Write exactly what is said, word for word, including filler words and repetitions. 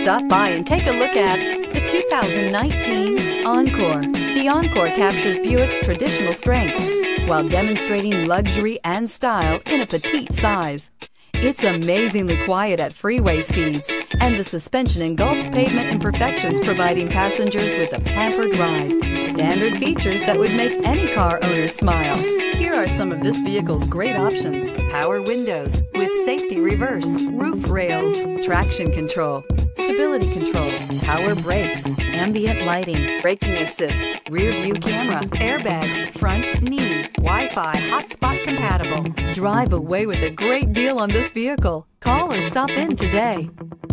Stop by and take a look at the two thousand nineteen Encore. The Encore captures Buick's traditional strengths while demonstrating luxury and style in a petite size. It's amazingly quiet at freeway speeds, and the suspension engulfs pavement imperfections, providing passengers with a pampered ride. Standard features that would make any car owner smile. Here are some of this vehicle's great options: power windows with safety reverse, roof rails, traction control, stability control, power brakes, ambient lighting, braking assist, rear view camera, airbags, front knee, Wi-Fi, hotspot compatible. Drive away with a great deal on this vehicle. Call or stop in today.